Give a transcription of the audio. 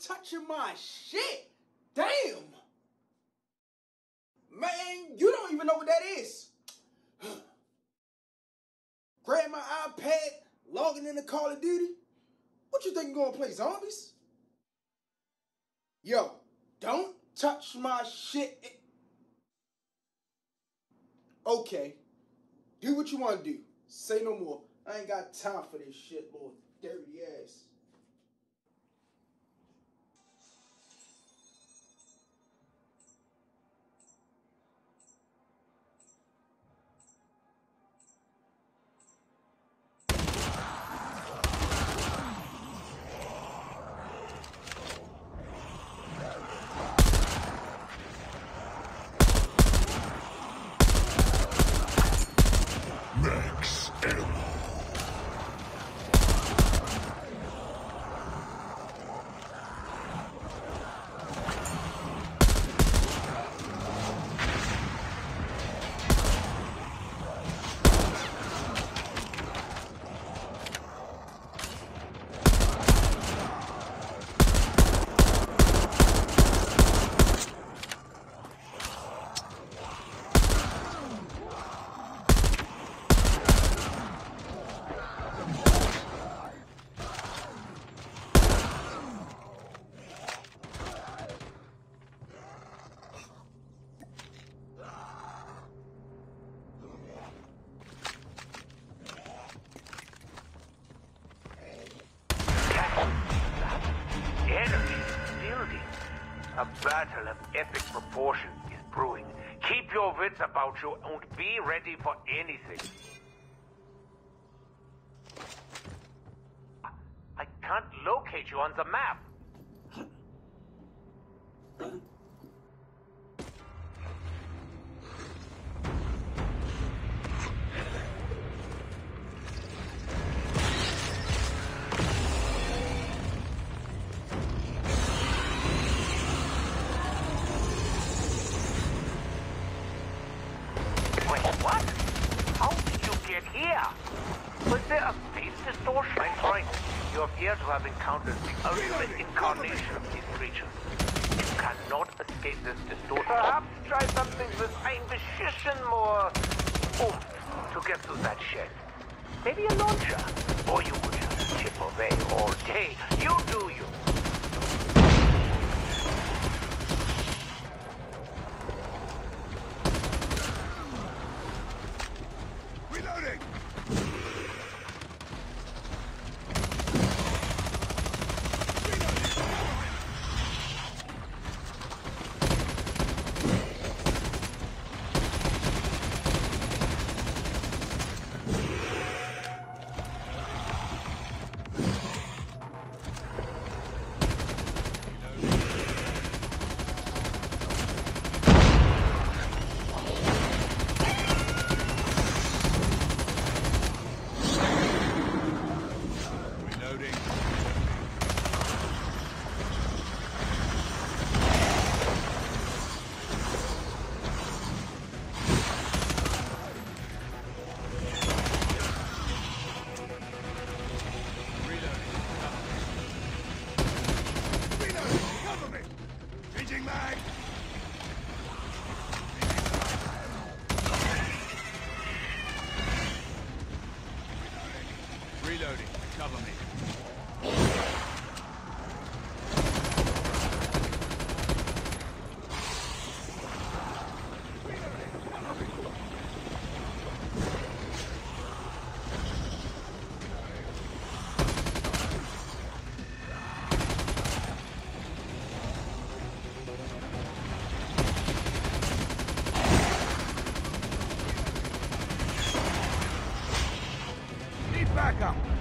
touching my shit. Damn. Man, you don't even know what that is. Grab my iPad, logging into Call of Duty. What you think you gonna play, zombies? Yo, don't touch my shit. Okay, do what you wanna do. Say no more. I ain't got time for this shit, little dirty ass. Max ammo. A battle of epic proportions is brewing. Keep your wits about you and be ready for anything. I can't locate you on the map. What? How did you get here? Was there a phase distortion? My friend, you appear to have encountered the ultimate incarnation of these creatures. You cannot escape this distortion. Perhaps try something with ein bisschen more oomph to get through that shed. Maybe a launcher. Or you could just chip away all day. You do you. Reloading. Cover me. Need backup.